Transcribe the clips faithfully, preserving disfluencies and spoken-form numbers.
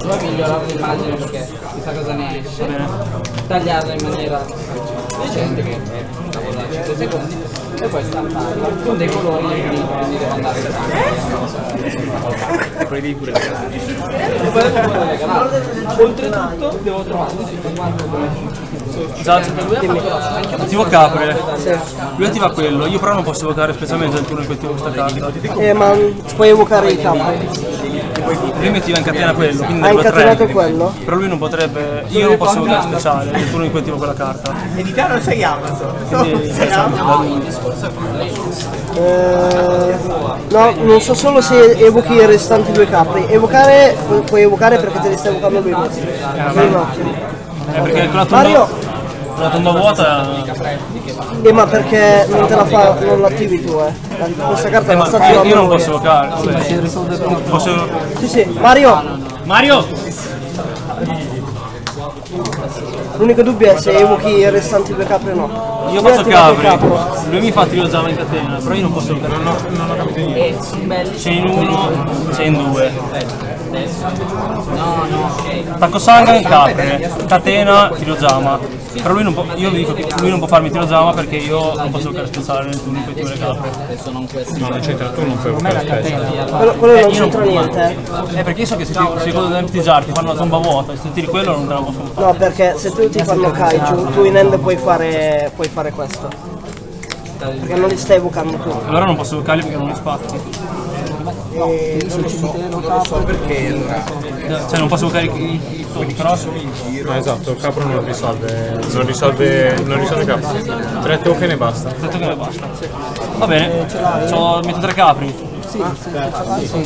Poi migliorare l'immagine perché chissà cosa ne esce. Tagliarla in maniera decente che è lavoro da cinque secondi e poi stamparla con dei colori che quindi devo andare a poi devi pure regalare. E poi devo pure regalare. Oltretutto devo trovare tutto quanto Esatto, attivo Capre, sì. Lui attiva quello, io però non posso evocare specialmente il turno in cui attivo questa carta. Eh ma puoi evocare i Capri. Lui mi attiva in catena quello, quindi ha incatenato quello? Però lui non potrebbe, io non posso evocare speciale nel turno in cui attivo quella carta. E di te non sei Amazon. Quindi sei Amazon. Eh, no, non so solo se evochi i restanti due Capri. Evocare, puoi evocare perché te li stai evocando lui. Per un attimo. Eh, perché quella tomba, Mario! quella tomba vuota. Eh ma perché non te la fa, non l'attivi tu eh. Questa carta Eh, la ma sta attivando. io non lui. posso evocare. Vabbè, si risolve posso. Sì sì, Mario! Mario! L'unico dubbio è se evochi i restanti due capri o no. Io faccio Capri, lui mi fa tiro Java in catena, però io non posso evocare, non ho, non ho capito niente. C'è in uno, c'è in due. No, no, ok. Tacco sangue in Capre, catena, tiro Jama. Però lui non può, io vi dico che lui non può farmi tiro Jama perché io non posso giocare speciale nel turno in cui tiro le capre. Adesso non questo. No, non c'entra, tu non puoi evocare speciale. Quello, quello non c'entra niente. Eh perché io so che se ti secondo l'empty jar ti fanno la tomba vuota, se tiri quello non te la posso fare. No, perché se tu ti fanno kaiju, tu in end puoi fare, puoi fare questo. Perché non li stai evocando tu. Allora non posso evocare perché non li spazio. E non lo so, non lo so perché allora. Cioè non posso evocare i, i topi, però No, esatto, il capro non risolve, non risolve, non risolve capro. Tre token e basta. Tre token e basta. Va bene, c'ho, metto tre capri. Sì, sì.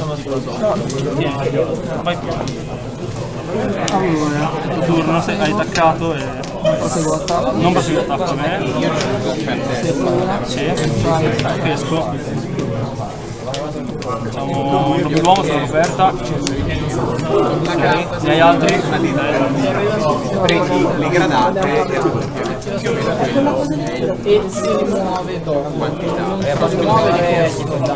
Vai. Turno, sei, hai attaccato e... Non passivo attacco a me. Sì, pesco. Facciamo un doppio sulla coperta. Ne hai altri? Prendi le gradate più o meno quello E si rimuove dopo. quantità. E si rimuove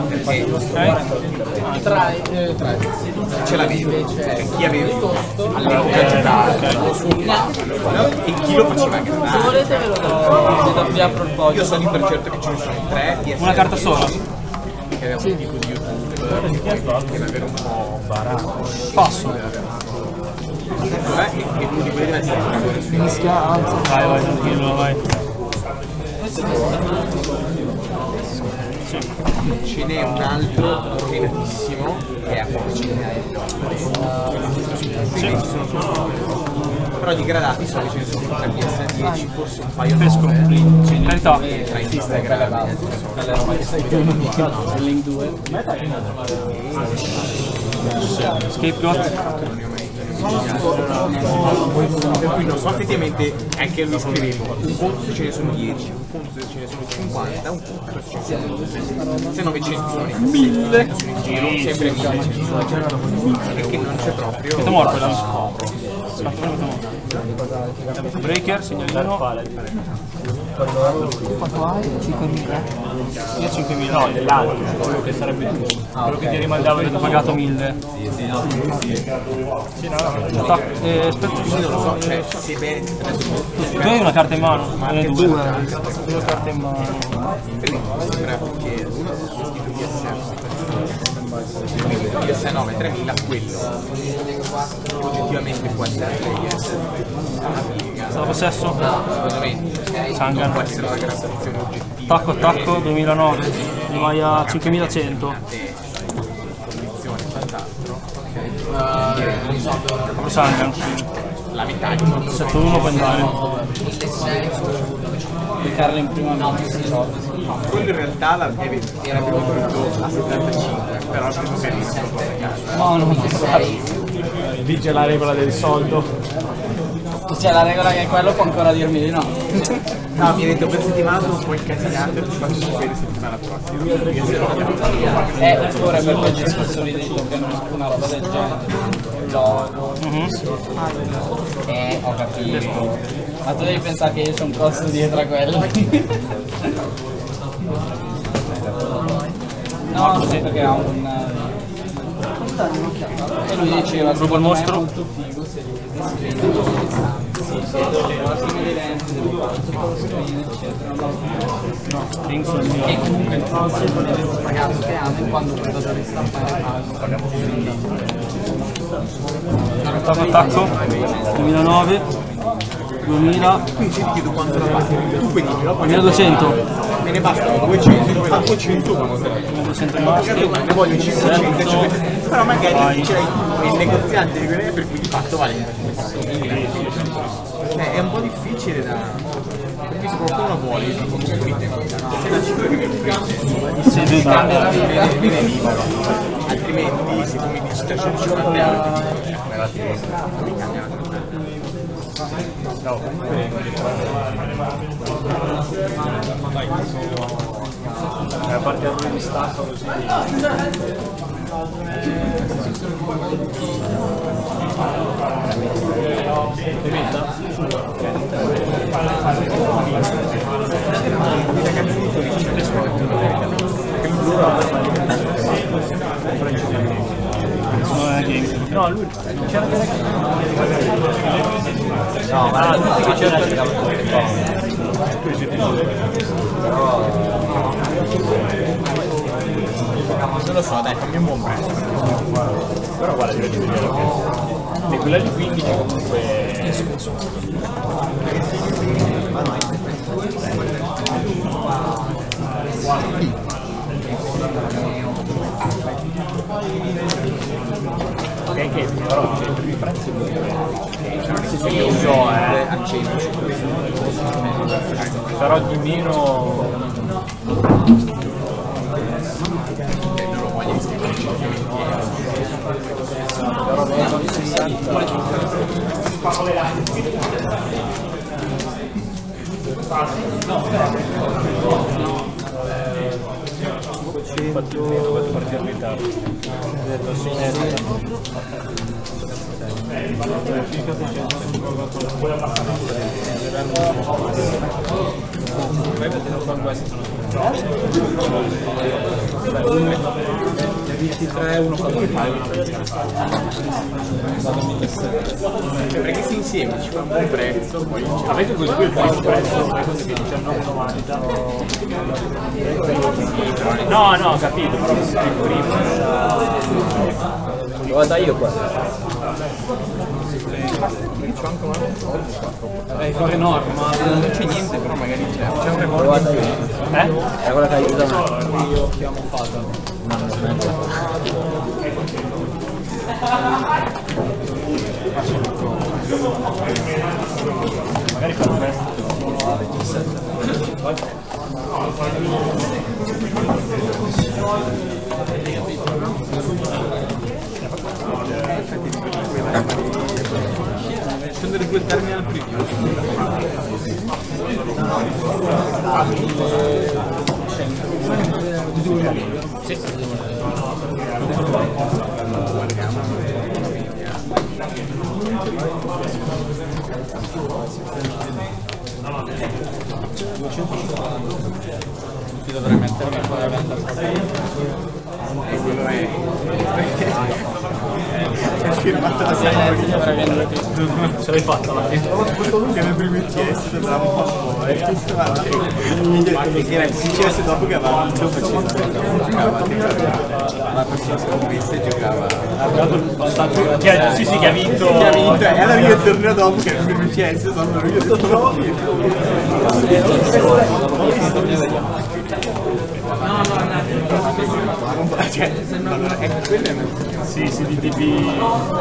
Ok. tra eh, tra Ce l'avevi, cioè chi avevi all'epoca giocava e chi lo faceva se gradare. volete ve lo do. Vi apro il foglio. Io so di per certo che ce ne sono tre di Una carta sola? che aveva un tipo di YouTube che era davvero un po' barato. Passo. E uno di quelli deve essere Vai, vai, tranquillo, vai. ce n'è un altro ordinatissimo che è a quattordici. Quindi sono solo però di gradati so che ce ne sono tre P S dieci, forse un paio Pesco. nove Carità. tra i Instagram. Link due. Scapegoat. Per cui non so effettivamente anche mi scrivevo un conto se ce ne sono dieci, un conto se ce ne sono cinquanta, un conto se ce ne sono se novecento sono in mille in giro, sempre mille perché non c'è proprio Metto morto là. Aspetta, metto morto. Breaker, segnalino. Quanto hai? cinquemila? Io cinquemila. No, dell'altro, quello che sarebbe tu. Quello che ti rimandavo io ti ho pagato mille. Sì, no. Eh, aspetta, non lo so, cioè se bene tu hai una carta in mano? Ma ne due. Due carte in mano. sembra perché uno tipo di P S nove tremila quello oggettivamente può essere player Stato possesso? secondo me Sangan. può essere una gradazione oggettiva Attacco, attacco, duemilanove. Mi vai a cinquemilacento. condizione quant'altro Proprio Sangan. la metà di tutto sette uno puoi andare. Cliccarlo in prima mano. quello in realtà la- è vero, era più brutto a settantacinque però è più carissimo per caso No, non ti sai. Vige la regola del soldo. C'è la regola che quello può ancora dirmi di no. no mi hai detto per settimana sono un po' incasinato e ti faccio sapere settimana prossima Eh, oppure per quel discorso lì dei token, una roba del genere. Logo. Eh, ho capito. Ma tu devi pensare che io sono un costo dietro a quello. No, perché ha un... E lui diceva, rubo il mostro. molto figo se li sì, sì, la prima di lenti, eccetera. Ring sul mio. E comunque il ragazzo che hanno quando ho dato le stampare Attacco, attacco. duemilanove. duemila. Quindi ti chiedo quanto la basta. Tu quindi duemiladuecento. me ne bastano duecento, a duecento duecento rimasti. ne voglio cinquecento, però magari c'è il negoziante di quelle per cui di fatto vale. Eh, è un po' difficile da... perché se qualcuno vuole, se la cifra che mi offrite, Se lui cambia. viene viene libero, altrimenti se tu mi dici trecentocinquanta euro ti dico, mi cambia. A parte a due di stacco così. No, lui c'era no, ma tutti che c'era giocavano non lo so, dai, fammi un buon prezzo. Però guarda, direi di vedere che... E quella di quindici comunque... Ok, che però i prezzi non io uso eh, a cento, però di meno infatti devo partire in ritardo. Detto sì, ventitré, uno perché se insieme ci fa un buon prezzo, poi avete così il prezzo prezzo diciannove novanta. No, no, capito, però il primo lo vado io qua. Eh, fare enorme, ma non c'è niente, però magari c'è. C'è un record. eh? È quella che aiuta me. Io abbiamo fatto. No, non smetto. Magari farò questo. scendere due termini al preview. Sì. Ti dovrei mettere per poi e quello è è firmato da sempre. Ce l'hai fatta la fine. Che nel primo C S sembrava un po' e che era il C S dopo che aveva vinto facendo la prossima scommessa giocava Che, sì, sì, che ha vinto. che ha vinto e allora io il torneo dopo che era il primo C S sono io ho detto no cioè, allora, ecco, quello è una... Sì, sì, di T V.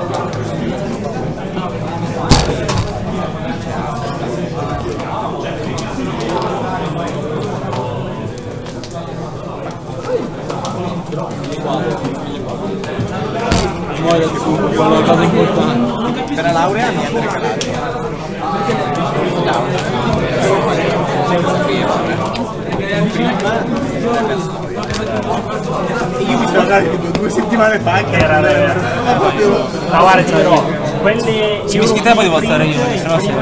muore su una cosa importante. Per la laurea mi hanno regalato. E io mi sono andato tipo due settimane fa che era proprio... No, guarda, però quelli... Se mi scrivete poi devo alzare io, se no si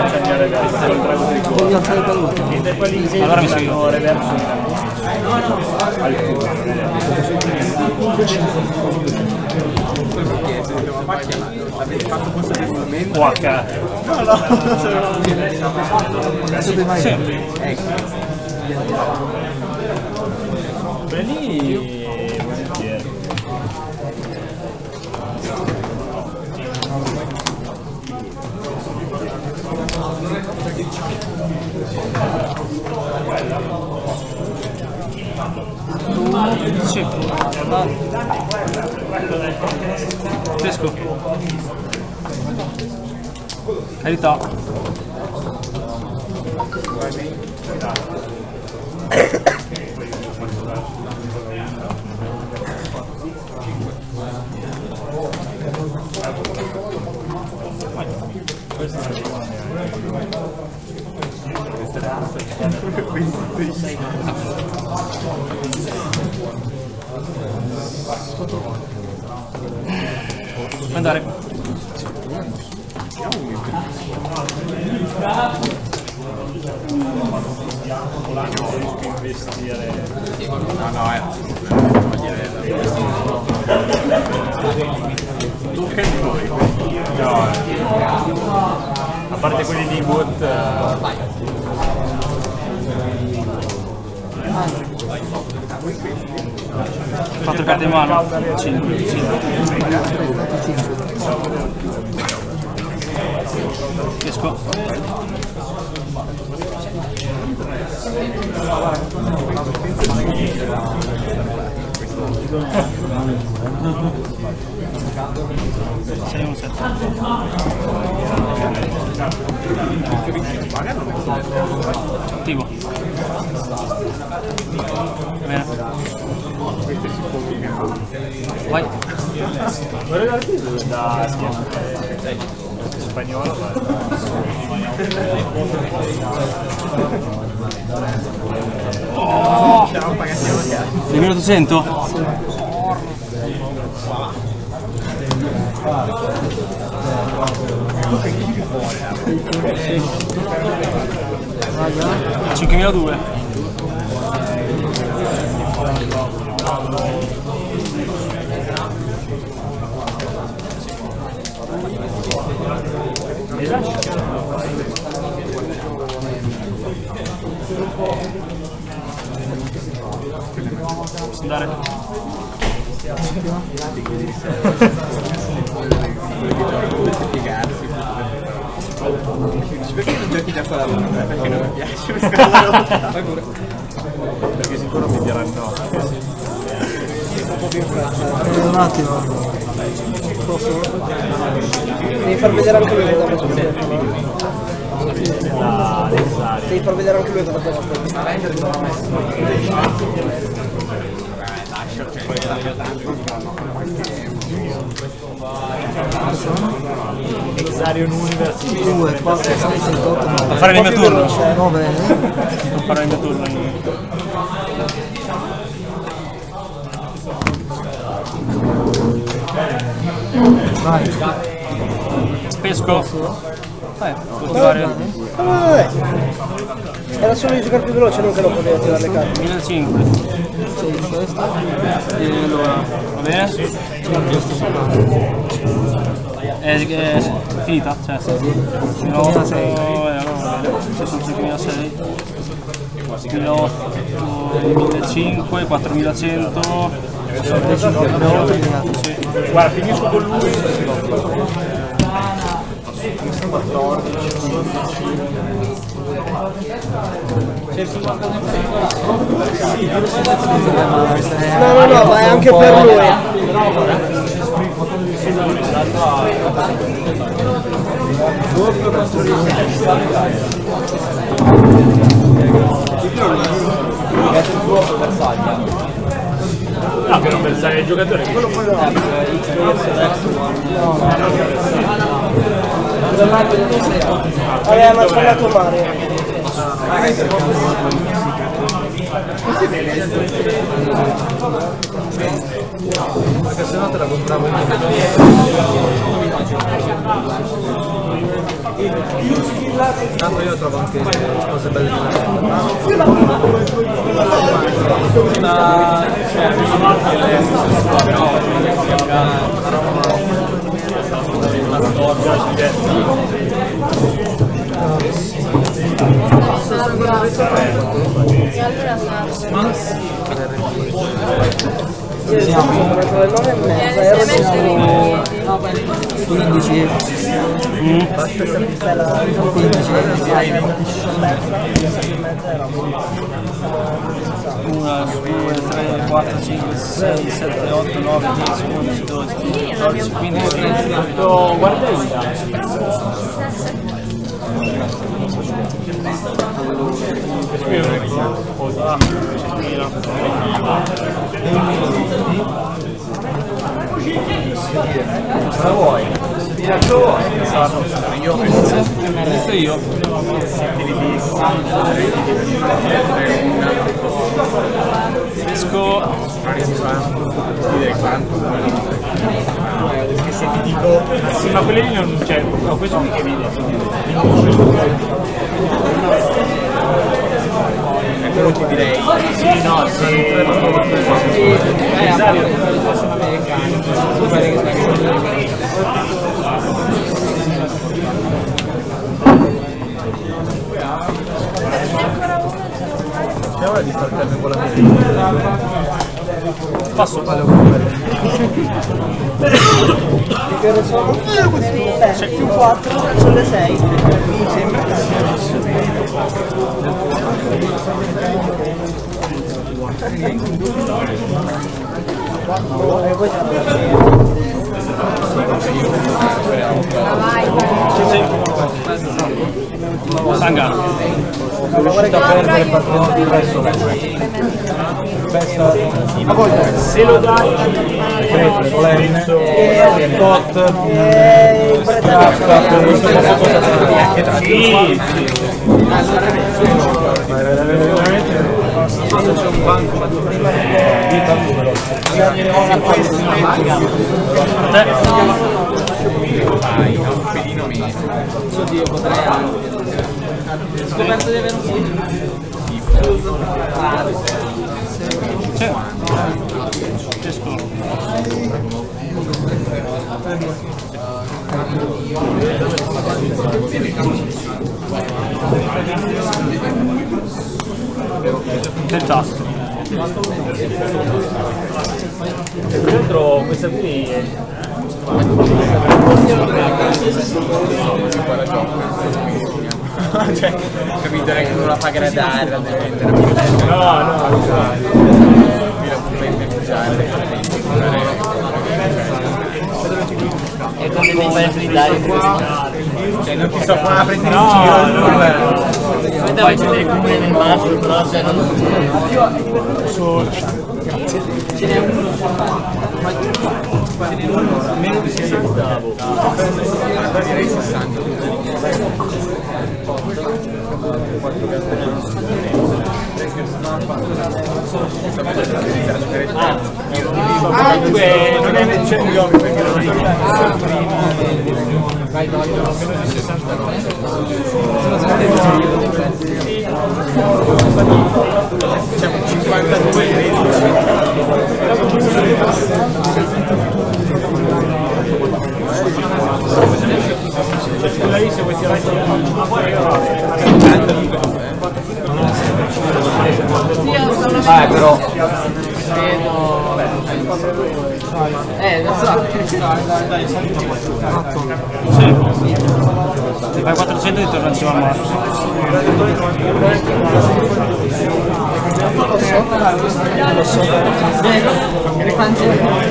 allora mi scrivo. Alcuni. l'avete fatto consapevolmente? O H. No, no, Sì. Prendi volentieri. Sì. Pesco. Carità. Andare. No, no, eh. Tu che di voi? No, a parte quelli di bot. Quattro carte in mano. cinque. Pesco. sei uno sette. Attivo. Va bene. Vai. Vorrei darti da spagnolo. Oh! Nemmeno ottocento? cinquemiladue. Posso andare? Perché non giochi già con la luna? Perché non mi piace questa cosa? Fai pure. Perché sicuro mi diranno no. Un attimo. Posso? Devi far vedere anche lui cosa ha fatto. Devi far vedere anche lui cosa ha fatto. Exarion University. due, quattro, sei, sette, otto, nove. A fare il mio turno. nove. Non farò il mio turno. Vai. Pesco. Eh, posso fare Eh, era solo di giocare più veloce, non che non poteva tirare le carte. millecinquecento. Sì, questa. E allora, va bene? È, è finita? Cioè, cinquemilasei. Eh, allora va bene. Se sono cinquemilasei. duemilaotto, duemilacinque, quattromilacento. Guarda, finisco con lui. No, no, no, ma è anche per lui. No, per non pensare ai giocatori, quello poi no. Aveva nascondato Mario. Perché se no te la compravo io. Tanto io trovo anche cose belle di una quindici uno, due, tre, quattro, cinque, sei, sette, otto, nove, dieci, undici, dodici, dodici, quindici, tredici. Guarda Cosa vuoi? Io Inizio io. Riesco Perché se ti dico, sì, ma quelle lì non c'è, no, questo mi che vede. quello ti direi. Sì, no, sì. Eh, a parte quelli che sono americani, sono quelli che sono C'è ora di startare con la mia. Passo. Che ore sono? Eh, più quattro, sono le sei. Mi sembra che Sanga. sono riuscito a perdere il padrone di resto. Se lo dai, E tot, il sì. Te. Vai, un pedino meno. Oddio, potrei anche. Ho scoperto di avere un diffuso raro. Sì. Riesco. Del tasto. Dentro questa qui è... Cioè, capito, che non la fa gradare la deve No, no, mi la puoi impeggiare. E come mi fai gridare qua? Cioè, non ti so qua prendere in no, giro. Poi devo vedere come nel mazzo, però se non... Ce n'è uno. meno di sei ottavo. Direi sessanta. Ah, dunque, non è c'è un yoga perché non è Diciamo cinquantadue quella lì se vuoi tirare ma poi Ah, però vedo... Eh, lo so. Se fai quattrocento ti torna insieme al mazzo. lo so, lo so. Vero? Rifangere.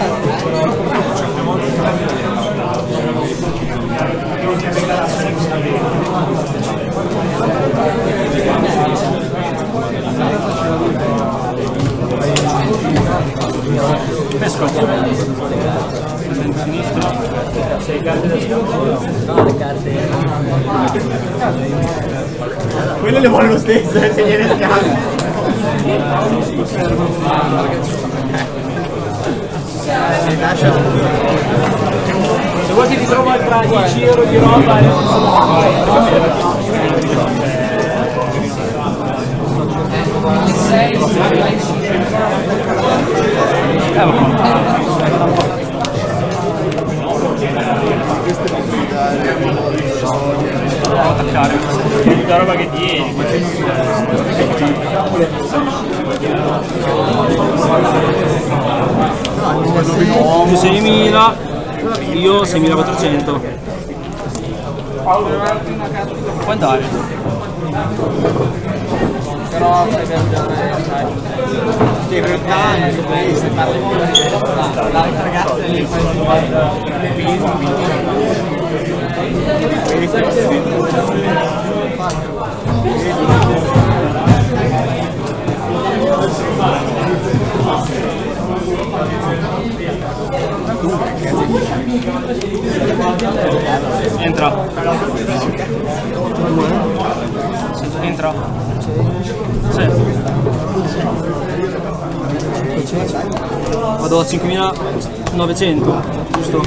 Pesco. sei carte da No, le carte. quelle le vuole lo stesso, eh, se gliene scambia. Se lascia se vuoi che ti trova tra dieci euro di roba e attaccare. La roba che tieni. Tu seimila, io seimilaquattrocento. Puoi andare. Però stai viaggiare, sai. Che in realtà Se parli di l'altra ragazza lì Entra. Entra. Sì. Vado a cinquemilanovecento, giusto?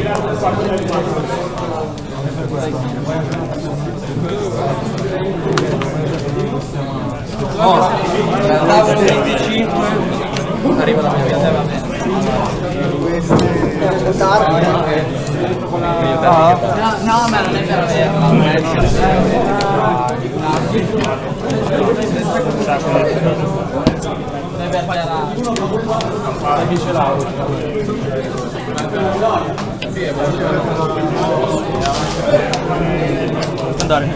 Oh, arriva la mia vita, va bene. No, no, ma non è per averla, non è per fare andare.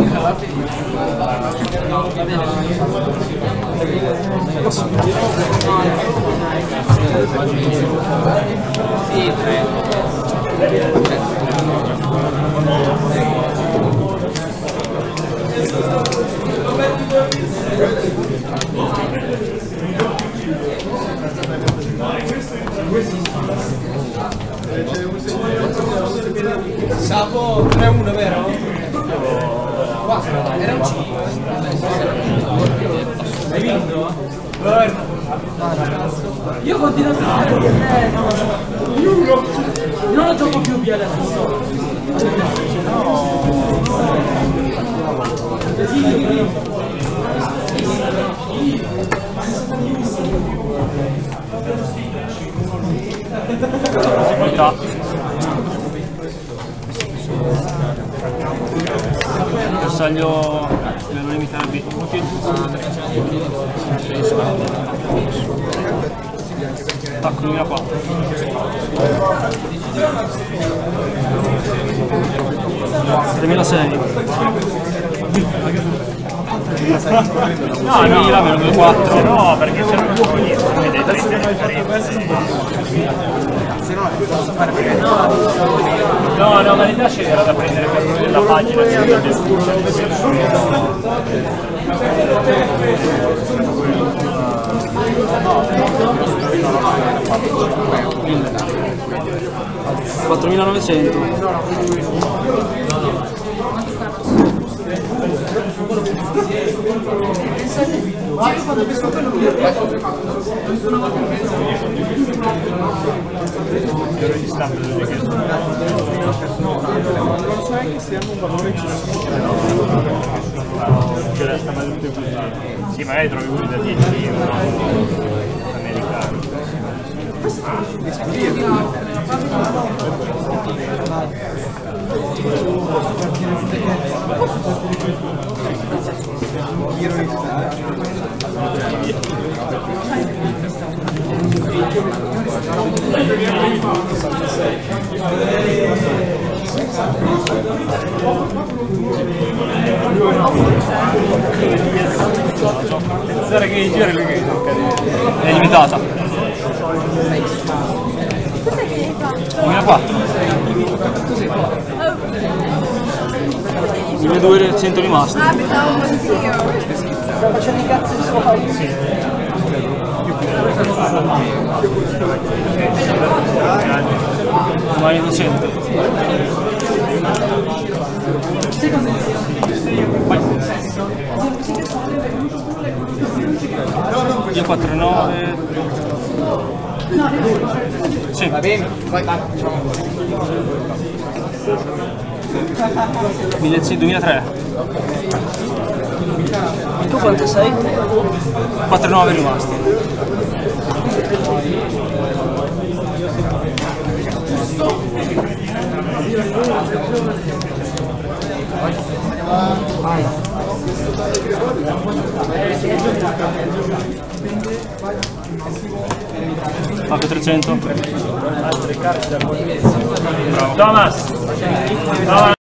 Sì, tre. Sapo tre uno, vero? Era un C. Hai vinto? Io continuo a fare non lo gioco più via adesso. Qualità. Bersaglio me lo limitare a B. Attacco duemilaquattro. tremilasei. No, no, meno due quattro. No, perché c'è un po' di no, no, ma l'idea c'era da prendere per la pagina che era quattromilanovecento. Sì, magari trovi quelli da dieci americani. Pensare che i giri lui è limitata. duemilaquattro. milleduecento rimasti. Sto facendo i cazzi di suoi. Sì. Domani duecento. Vai. Io quattro nove. Sì. Va bene, vai, vai. duemilatré. Tu quanto sei? quattro nove rimasti. Faccio trecento. Thomas!